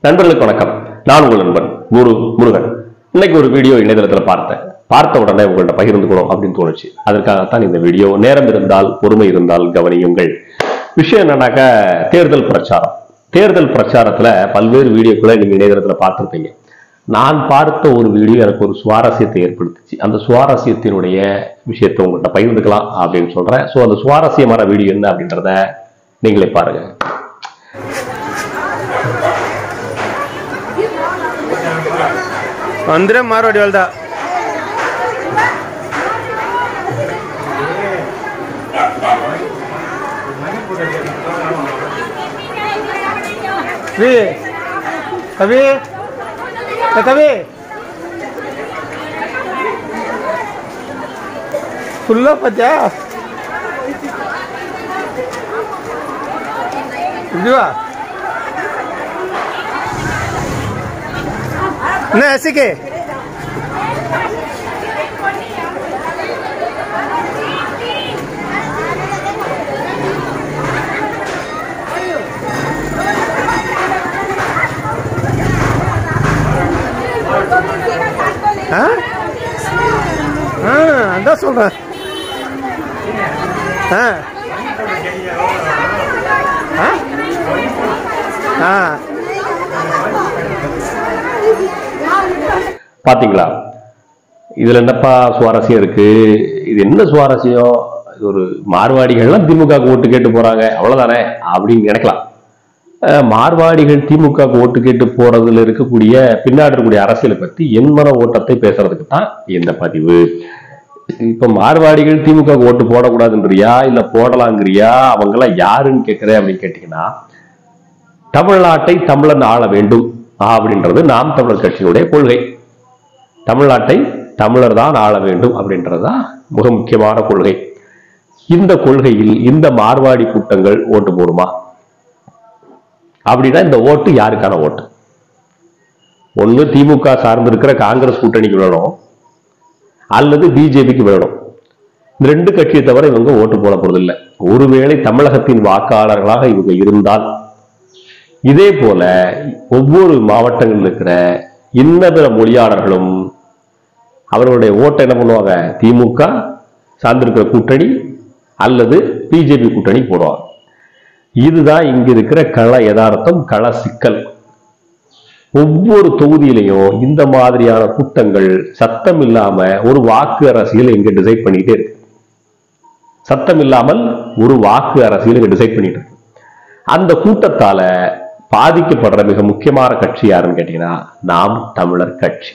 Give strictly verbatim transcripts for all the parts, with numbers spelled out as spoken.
நண்பர்களுக்கு வணக்கம். நான் உங்கள் நண்பன் குரு முருகன். இன்னைக்கு ஒரு வீடியோ இணையதளத்தில் பார்த்தேன். பார்த்த உடனே உங்கள்கிட்ட பகிர்ந்துக்கணும் அப்படின்னு தோணுச்சு. அதற்காகத்தான் இந்த வீடியோ. நேரம் இருந்தால், பொறுமை இருந்தால் கவனியுங்கள். விஷயம் என்னன்னாக்கா, தேர்தல் பிரச்சாரம். தேர்தல் பிரச்சாரத்துல பல்வேறு வீடியோக்களை நீங்க இணையதளத்துல பார்த்திருப்பீங்க. நான் பார்த்த ஒரு வீடியோ எனக்கு ஒரு சுவாரஸ்யத்தை ஏற்படுத்துச்சு. அந்த சுவாரஸ்யத்தினுடைய விஷயத்தை உங்கள்கிட்ட பகிர்ந்துக்கலாம் அப்படின்னு சொல்றேன். ஸோ அந்த சுவாரஸ்யமான வீடியோ என்ன அப்படின்றத நீங்களே பாருங்க. ಅಂದ್ರೆ ಮಾರ್ವಾಡಿ ಹೊಲ್ದ ಕವಿ ಕವಿ ಫುಲ್ಲ ಪದ್ಯ ಇದೀವಾ ना ऐसे के हाँ हाँ अंदाज सुन रहा हाँ हाँ हाँ பாத்தீங்களா? இதுல என்னப்பா சுவாரஸ்யம் இருக்கு? இது என்ன சுவாரஸ்யம்? ஒரு மார்வாடிகள்லாம் திமுக ஓட்டு கேட்டு போறாங்க, அவ்வளவுதானே அப்படின்னு நினைக்கலாம். மார்வாடிகள் திமுக ஓட்டு கேட்டு போறதுல இருக்கக்கூடிய பின்னாடி இருக்கக்கூடிய அரசியலை பத்தி என்மன ஓட்டத்தை பேசுறதுக்கு தான் இந்த பதிவு. இப்ப மார்வாடிகள் திமுக ஓட்டு போடக்கூடாதுன்றியா இல்ல போடலாங்கிறியா? அவங்க எல்லாம் யாருன்னு கேட்கிறேன் அப்படின்னு கேட்டீங்கன்னா, தமிழ்நாட்டை தமிழன் ஆள வேண்டும் அப்படின்றது நாம் தமிழர் கட்சியினுடைய கொள்கை. தமிழ்நாட்டை தமிழர் தான் ஆள வேண்டும் அப்படின்றதுதான் மிக முக்கியமான கொள்கை. இந்த கொள்கையில் இந்த மார்வாடி கூட்டங்கள் ஓட்டு போடுமா? அப்படின்னா இந்த ஓட்டு யாருக்கான ஓட்டு? ஒண்ணு திமுக சார்ந்து இருக்கிற காங்கிரஸ் கூட்டணிக்கு விழணும், அல்லது பிஜேபிக்கு விழணும். இந்த ரெண்டு கட்சியை தவிர இவங்க ஓட்டு போட போறதில்லை. ஒருவேளை தமிழகத்தின் வாக்காளர்களாக இவங்க இருந்தால், இதே போல ஒவ்வொரு மாவட்டங்களில் இருக்கிற இன்னபிற மொழியாளர்களும் அவர்களுடைய ஓட்டை என்ன பண்ணுவாங்க? திமுக சார்ந்திருக்கிற கூட்டணி அல்லது பிஜேபி கூட்டணி போடுவாங்க. இதுதான் இங்க இருக்கிற கள யதார்த்தம், கள சிக்கல். ஒவ்வொரு தொகுதியிலையும் இந்த மாதிரியான கூட்டங்கள் சத்தம் இல்லாம ஒரு வாக்கு அரசியல் இங்க டிசைட் பண்ணிட்டே இருக்கு. சத்தம் இல்லாமல் ஒரு வாக்கு அரசியல் இங்க டிசைட் பண்ணிட்டு இருக்கு. அந்த கூட்டத்தால பாதிக்கப்படுற மிக முக்கியமான கட்சி யாருன்னு கேட்டீங்கன்னா, நாம் தமிழர் கட்சி.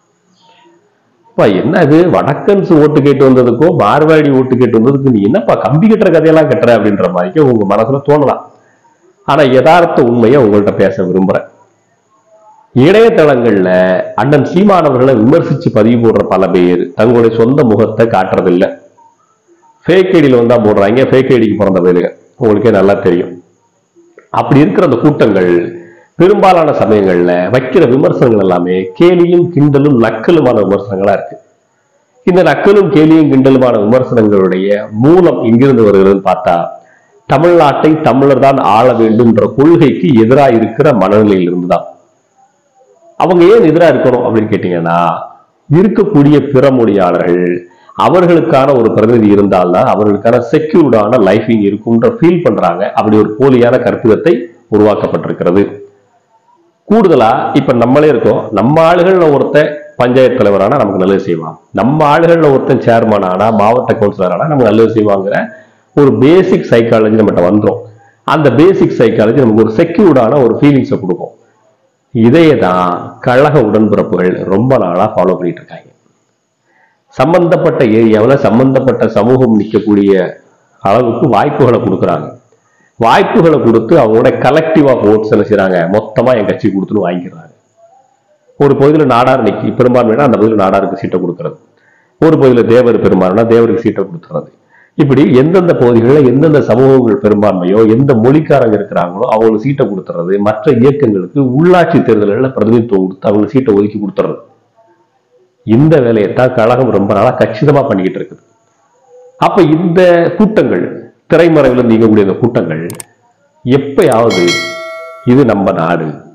என்ன இது வடக்கன்ஸ் ஓட்டு கேட்டு வந்ததுக்கும் மார்வாடி ஓட்டு கேட்டு வந்ததுக்கும் நீ என்னப்பா கம்பி கட்டுற கதையெல்லாம் கட்டுற அப்படின்ற மாதிரி உங்க மனசுல தோணலாம். ஆனா யதார்த்த உண்மையை உங்கள்கிட்ட பேச விரும்புறேன். இணையதளங்கள்ல அண்ணன் சீமானவர்களை விமர்சிச்சு பதிவு போடுற பல பேர் தங்களுடைய சொந்த முகத்தை காட்டுறதில்லை. ஃபேக் ஐடியில வந்தா போடுறாங்க. ஃபேக் ஐடிக்கு பிறந்த பேருங்க, உங்களுக்கே நல்லா தெரியும். அப்படி இருக்கிற அந்த கூட்டங்கள் பெரும்பாலான சமயங்கள்ல வைக்கிற விமர்சனங்கள் எல்லாமே கேலியும் கிண்டலும் நக்கலுமான விமர்சனங்களா இருக்கு. இந்த நக்கலும் கேலியும் கிண்டலுமான விமர்சனங்களுடைய மூலம் எங்கிருந்து வருகிறதுன்னு பார்த்தா, தமிழ்நாட்டை தமிழர் தான் ஆள வேண்டும்ன்ற கொள்கைக்கு எதிராக இருக்கிற மனநிலையில் இருந்துதான். அவங்க ஏன் எதிராக இருக்கணும் அப்படின்னு கேட்டீங்கன்னா, இருக்கக்கூடிய பிற மொழியாளர்கள் அவர்களுக்கான ஒரு பிரதிநிதி இருந்தால்தான் அவர்களுக்கான செக்யூர்டான லைஃபிங் இருக்கும்ன்ற ஃபீல் பண்றாங்க. அப்படி ஒரு போலியான கற்பிதத்தை உருவாக்கப்பட்டிருக்கிறது. கூடுதலா இப்ப நம்மளே இருக்கோம். நம்ம ஆளுகள்ல ஒருத்தன் பஞ்சாயத்து தலைவரானா நமக்கு நல்லது செய்வான், நம்ம ஆளுகள்ல ஒருத்தன் சேர்மன் ஆனா மாவட்ட கவுன்சிலர் ஆனா நமக்கு நல்லது செய்வாங்கிற ஒரு பேசிக் சைக்காலஜி நம்மகிட்ட வந்துடும். அந்த பேசிக் சைக்காலஜி நமக்கு ஒரு செக்யூர்டான ஒரு ஃபீலிங்ஸை கொடுக்கும். இதையேதான் கழக உடன்பிறப்புகள் ரொம்ப நாளா ஃபாலோ பண்ணிட்டு இருக்காங்க. சம்பந்தப்பட்ட ஏரியாவில் சம்பந்தப்பட்ட சமூகம் நிற்கக்கூடிய அளவுக்கு வாய்ப்புகளை கொடுக்குறாங்க. வாய்ப்புகளை கொடுத்து அவங்களோட கலெக்டிவ் ஆஃப் ஓட்ஸ் என்ன செய்யறாங்க? மொத்தமா என் கட்சி கொடுத்துன்னு வாங்கிக்கிறாங்க. ஒரு பகுதியில் நாடார் நிற்கி பெரும்பான்மைனா அந்த பகுதியில் நாடாருக்கு சீட்டை கொடுக்கறது, ஒரு பகுதியில் தேவர் பெரும்பான்மைனா தேவருக்கு சீட்டை கொடுத்துறது. இப்படி எந்தெந்த பகுதிகளில் எந்தெந்த சமூகங்கள் பெரும்பான்மையோ எந்த மொழிக்காரங்க இருக்கிறாங்களோ அவங்களுக்கு சீட்டை கொடுத்துறது. மற்ற இயக்கங்களுக்கு உள்ளாட்சி தேர்தல்களில் பிரதிநிதித்துவம் கொடுத்து அவங்களுக்கு சீட்டை ஒதுக்கி கொடுத்துறது. இந்த வேலையைத்தான் கழகம் ரொம்ப நாளா கச்சிதமா பண்ணிக்கிட்டு இருக்குது. அப்ப இந்த கூட்டங்கள் திரைமறைவில் நீங்கக்கூடிய இந்த கூட்டங்கள் எப்பயாவது இது நம்ம நாடு,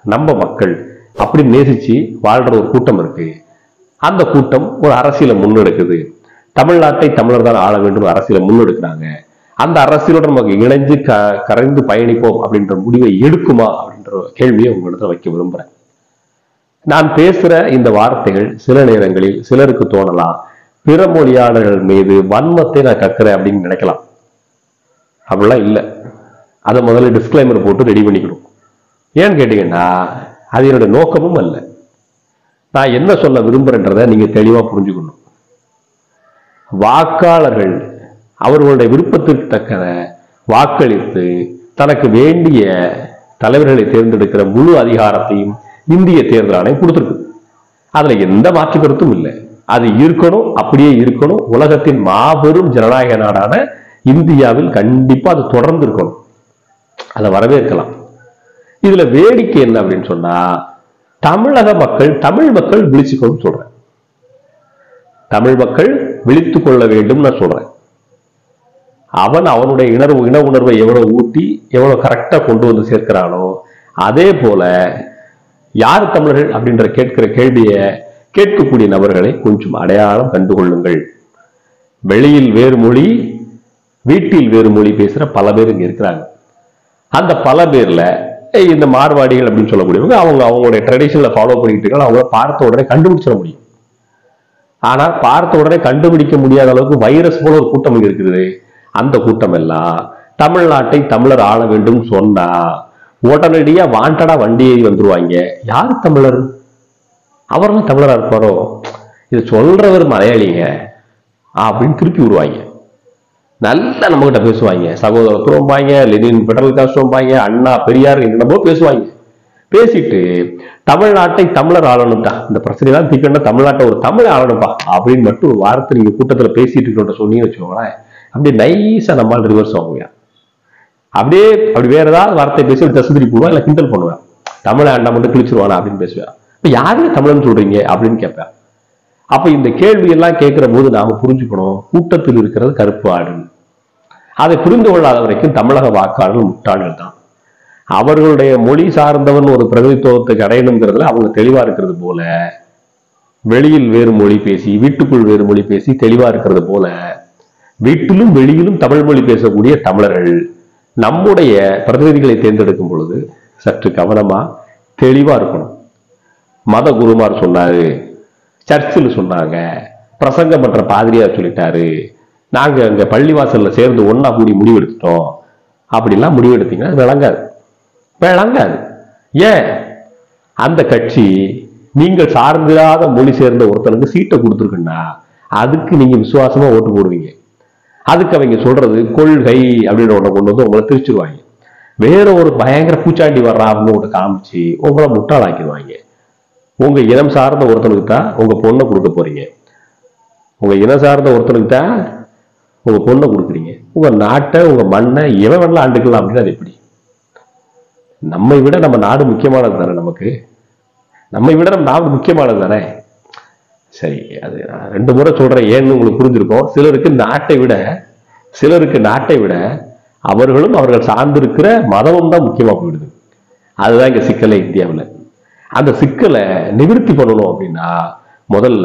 நம்ம மக்கள் அப்படி நேசிச்சு வாழ்ற ஒரு கூட்டம் இருக்கு. அந்த கூட்டம் ஒரு அரசியலை முன்னெடுக்குது. தமிழ்நாட்டை தமிழர் தான் ஆள வேண்டும் அரசியலை முன்னெடுக்கிறாங்க. அந்த அரசியலோட நமக்கு இணைஞ்சு க கரைந்து பயணிப்போம் அப்படின்ற முடிவை எடுக்குமா அப்படின்ற கேள்வியை உங்களிடத்துல வைக்க விரும்புறேன். நான் பேசுற இந்த வார்த்தைகள் சில நேரங்களில் சிலருக்கு தோணலாம், பிற மொழியாளர்கள் மீது வன்மத்தை நான் கற்கிறேன் அப்படின்னு நினைக்கலாம். அப்படிலாம் இல்லை. அதை முதல்ல டிஸ்கிளைமர் போட்டு ரெடி பண்ணிக்கணும். ஏன்னு கேட்டீங்கன்னா அது என்னுடைய நோக்கமும் அல்ல. நான் என்ன சொல்ல விரும்புறேன்றதை நீங்க தெளிவா புரிஞ்சுக்கணும். வாக்காளர்கள் அவர்களுடைய விருப்பத்திற்கு தக்கன வாக்களித்து தனக்கு வேண்டிய தலைவர்களை தேர்ந்தெடுக்கிற முழு அதிகாரத்தையும் இந்திய தேர்தல் ஆணையம் கொடுத்திருக்கு. அதுல எந்த மாற்று கருத்தும் இல்லை. அது இருக்கணும், அப்படியே இருக்கணும். உலகத்தின் மாபெரும் ஜனநாயக நாடான இந்தியாவில் கண்டிப்பா அது தொடர்ந்து இருக்கணும். அதை வரவேற்கலாம். இதுல வேடிக்கை என்ன அப்படின்னு சொன்னா, தமிழக மக்கள் தமிழ் மக்கள் விழிச்சுக்கணும்னு சொல்றேன். தமிழ் மக்கள் விழித்துக் கொள்ள வேண்டும் நான் சொல்றேன். அவன் அவனுடைய இணர்வு இன உணர்வை எவ்வளவு ஊட்டி எவ்வளவு கரெக்டா கொண்டு வந்து சேர்க்கிறானோ, அதே போல யார் தமிழர்கள் அப்படின்ற கேட்கிற கேள்வியை கேட்கக்கூடிய நபர்களை கொஞ்சம் அடையாளம் கண்டுகொள்ளுங்கள். வெளியில் வேறு மொழி, வீட்டில் வேறு மொழி பேசுற பல பேர் இங்க இருக்கிறாங்க. அந்த பல பேர்ல இந்த மார்வாடிகள் அப்படின்னு சொல்லக்கூடியவங்க அவங்க அவங்களுடைய ட்ரெடிஷன்ல ஃபாலோ பண்ணிட்டு இருக்காங்க. அவங்க பார்த்த உடனே கண்டுபிடிச்சிட முடியும். ஆனா பார்த்த உடனே கண்டுபிடிக்க முடியாத அளவுக்கு வைரஸ் போல ஒரு கூட்டம் இருக்குது. அந்த கூட்டம் எல்லாம் தமிழ்நாட்டை தமிழர் ஆள வேண்டும் சொன்னா உடனடியா வாண்டடா வண்டி ஏறி வந்துருவாங்க. யாரு தமிழர்? அவரும் தமிழரா இருப்பாரோ? இது சொல்றவர் மலையாளிங்க அப்படின்னு திருப்பி விடுவாங்க. நல்லா நம்ம கிட்ட பேசுவாங்க, சகோதரத்துவம்பாங்க, லெனின் பெடரல் காஸ்ட்பாங்க, அண்ணா பெரியார் என்னமோ பேசுவாங்க. பேசிட்டு தமிழ்நாட்டை தமிழர் ஆளணும்டா, இந்த பிரச்சனைலாம் தீக்கணும், தமிழ்நாட்டை ஒரு தமிழ் ஆளணும்பா அப்படின்னு மட்டும் ஒரு வார்த்தை நீங்க கூட்டத்துல பேசிட்டு இருக்க சொன்னீங்கன்னு வச்சுக்கோங்களேன், அப்படியே நைஸா நம்மால் ரிவர்ஸ் ஆகுங்க. அப்படியே அப்படி வேற ஏதாவது வார்த்தை பேசி தசுதிரி போடுவா, இல்ல கிண்டல் பண்ணுவேன். தமிழ் ஆண்டா மட்டும் கிழிச்சிருவானா அப்படின்னு பேசுவேன். இப்ப யாருமே தமிழன்னு சொல்றீங்க அப்படின்னு கேட்பேன். அப்ப இந்த கேள்வி எல்லாம் கேட்கிற போது நாம புரிஞ்சுக்கணும், கூட்டத்தில் இருக்கிறது கருப்பு ஆடு. அதை புரிந்து கொள்ளாத வரைக்கும் தமிழக வாக்காளர்கள் முட்டாள்கள் தான். அவர்களுடைய மொழி சார்ந்தவன் ஒரு பிரதிநிதித்துவத்துக்கு அடையணுங்கிறதுல அவங்க தெளிவா இருக்கிறது போல, வெளியில் வேறு மொழி பேசி வீட்டுக்குள் வேறு மொழி பேசி தெளிவா இருக்கிறது போல, வீட்டிலும் வெளியிலும் தமிழ் மொழி பேசக்கூடிய தமிழர்கள் நம்முடைய பிரதிநிதிகளை தேர்ந்தெடுக்கும் பொழுது சற்று கவனமா தெளிவா இருக்கணும். மத குருமார் சொன்னாரு, சர்ச்சில் சொன்னாங்க, பிரசங்கம் பண்ற பாதிரியார் சொல்லிட்டாரு, நாங்க அங்க பள்ளிவாசல்ல சேர்ந்து ஒன்னா கூடி முடிவெடுத்துட்டோம் அப்படிலாம் முடிவெடுத்தீங்கன்னா விளங்காது விளங்காது. ஏன்? அந்த கட்சி நீங்கள் சார்ந்திராத மொழி சேர்ந்த ஒருத்தனுக்கு சீட்டை கொடுத்துருக்குன்னா அதுக்கு நீங்க விசுவாசமா ஓட்டு போடுவீங்க. அதுக்கு அவங்க சொல்றது கொள்கை அப்படின்னு ஒண்ணு கொண்டு வந்து உங்களை திரிச்சிருவாங்க. வேற ஒரு பயங்கர பூச்சாண்டி வர்றா அப்படின்னு உங்களை காமிச்சு உங்களை முட்டாளாக்கிடுவாங்க. உங்க இனம் சார்ந்த ஒருத்தனுக்கு தான் உங்க பொண்ணை கொடுக்க போறீங்க. உங்க இனம் சார்ந்த ஒருத்தனுக்கு தான் உங்க பொண்ணை கொடுக்குறீங்க. உங்க நாட்டை உங்க மண்ணை எவன் வேணாலும் ஆண்டுக்கலாம் அப்படின்னு அது எப்படி? நம்மை விட நம்ம நாடு முக்கியமானது தானே. நமக்கு நம்மை விட நம்ம நாடு முக்கியமானது தானே. சரி, அது ரெண்டு முறை சொல்றேன், ஏன்னு உங்களுக்கு புரிஞ்சிருக்கும். சிலருக்கு நாட்டை விட சிலருக்கு நாட்டை விட அவர்களும் அவர்கள் சார்ந்திருக்கிற மதமும் தான் முக்கியமா போயிடுது. அதுதான் இங்க சிக்கலை இந்தியாவில். அந்த சிக்கலை நிவர்த்தி பண்ணணும் அப்படின்னா முதல்ல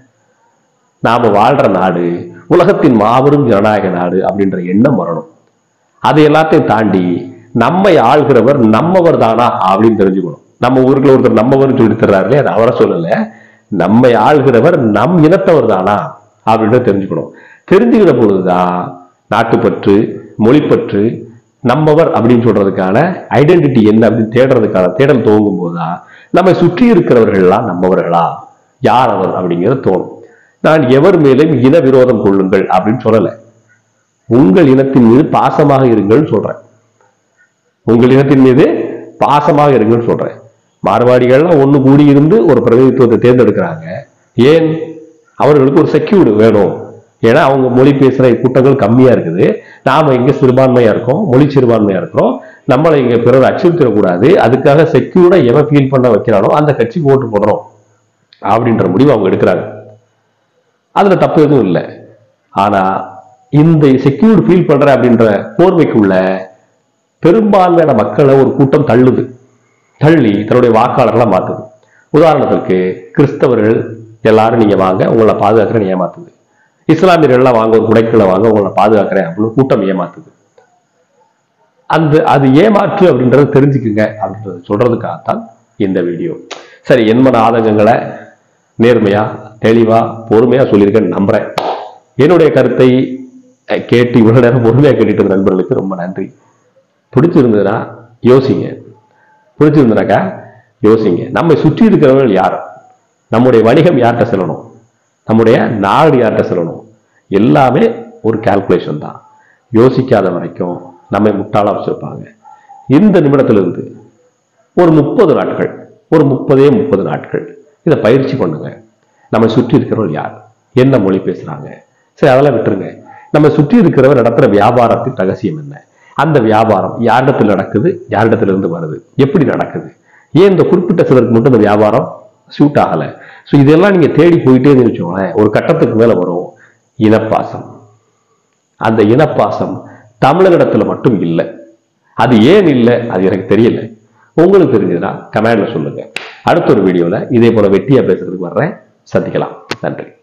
நாம வாழ்ற நாடு உலகத்தின் மாபெரும் ஜனநாயக நாடு அப்படின்ற எண்ணம் வரணும். அதை எல்லாத்தையும் தாண்டி நம்மை ஆள்கிறவர் நம்மவர் தானா அப்படின்னு தெரிஞ்சுக்கணும். நம்ம ஊருக்குள்ள ஒருத்தர் நம்மவர்னு சொல்லி தர்றாரு, அது அவரை சொல்லல, நம்மை ஆள்கிறவர் நம் இனத்தவர் தானா அப்படின்றத தெரிஞ்சுக்கணும். தெரிஞ்சுக்கிற பொழுதுதான் நாட்டுப்பற்று, மொழிப்பற்று, நம்மவர் அப்படின்னு சொல்றதுக்கான ஐடென்டிட்டி என்ன அப்படின்னு தேடுறதுக்கான தேடல் துவங்கும் போதுதான் நம்மை சுற்றி இருக்கிறவர்கள் எல்லாம் நம்மவர்களா, யார் அவர் அப்படிங்கிறது தோணும். நான் எவர் மேலும் இன விரோதம் கொள்ளுங்கள் அப்படின்னு சொல்லல, உங்கள் இனத்தின் மீது பாசமாக இருங்கள் சொல்றேன். உங்கள் இனத்தின் மீது பாசமாக இருங்கன்னு சொல்றேன். மார்வாடிகள்லாம் ஒண்ணு கூடி இருந்து ஒரு பிரதிநிதித்துவத்தை தேர்ந்தெடுக்கிறாங்க. ஏன்? அவர்களுக்கு ஒரு செக்யூர்டு வேணும். ஏன்னா அவங்க மொழி பேசுற கூட்டங்கள் கம்மியா இருக்குது, நாம இங்க சிறுபான்மையா இருக்கோம், மொழி சிறுபான்மையா இருக்கிறோம், நம்மளை இங்க பிறர் அச்சுறுத்திடக்கூடாது, அதுக்காக செக்யூர்டா எவன் ஃபீல் பண்ண வைக்கிறானோ அந்த கட்சிக்கு ஓட்டு போடுறோம் அப்படின்ற முடிவு அவங்க எடுக்கிறாங்க. அதுல தப்பு எதுவும் இல்லை. ஆனா இந்த செக்யூர்டு ஃபீல் பண்ற அப்படின்ற போர்வைக்குள்ள பெரும்பான்மையான மக்களை ஒரு கூட்டம் தள்ளுது தள்ளி தன்னுடைய வாக்காளர்களை மாத்துது. உதாரணத்திற்கு கிறிஸ்தவர்கள் எல்லாரும் நீங்க வாங்க, உங்களை பாதுகாக்கிறேன் ஏமாத்துது. இஸ்லாமியர்கள்லாம் வாங்க, ஒரு குடைக்குள்ள வாங்க, உங்களை பாதுகாக்கிறேன் அப்படின்னு கூட்டம் ஏமாத்துது. அந்த அது ஏமாற்று அப்படின்றத தெரிஞ்சுக்குங்க அப்படின்றத சொல்றதுக்காகத்தான் இந்த வீடியோ. சரி, என்மன ஆதங்கங்களை நேர்மையா தெளிவா பொறுமையா சொல்லியிருக்கேன்னு நம்புறேன். என்னுடைய கருத்தை கேட்டு இவ்வளவு நேரம் பொறுமையா கேட்டுட்டு இருந்த நண்பர்களுக்கு ரொம்ப நன்றி. பிடிச்சிருந்ததுன்னா யோசிங்க, பிடிச்சிருந்தனாக்கா யோசிங்க. நம்மை சுற்றி இருக்கிறவர்கள் யார், நம்முடைய வணிகம் யார்கிட்ட செல்லணும், நம்முடைய நாடு யார்கிட்ட செல்லணும், எல்லாமே ஒரு கால்குலேஷன் தான். யோசிக்காத வரைக்கும் நம்மை முட்டாளா வச்சிருப்பாங்க. இந்த நிமிடத்திலிருந்து ஒரு முப்பது நாட்கள் ஒரு முப்பதே முப்பது நாட்கள் இதை பயிற்சி பண்ணுங்க. நம்ம சுற்றி இருக்கிறவர்கள் யார், என்ன மொழி பேசுறாங்க, சரி அதெல்லாம் விட்டுருங்க. நம்ம சுற்றி இருக்கிறவர் நடத்துற வியாபாரத்தின் ரகசியம் என்ன, அந்த வியாபாரம் யாரிடத்தில் நடக்குது, யாரிடத்திலிருந்து வருது, எப்படி நடக்குது, ஏன் இந்த குறிப்பிட்ட சிலருக்கு மட்டும் இந்த வியாபாரம் சூட் ஆகலை. ஸோ இதெல்லாம் நீங்க தேடி போயிட்டே வச்சுக்கோங்களேன், ஒரு கட்டத்துக்கு மேல வரும் இனப்பாசம். அந்த இனப்பாசம் தமிழரிடத்துல மட்டும் இல்லை. அது ஏன் இல்லை அது எனக்கு தெரியல. உங்களுக்கு தெரிஞ்சதுன்னா கமெண்ட்ல சொல்லுங்க. அடுத்த ஒரு வீடியோல இதே போல வெட்டியா பேசுறதுக்கு வர்றேன். சந்திக்கலாம். நன்றி.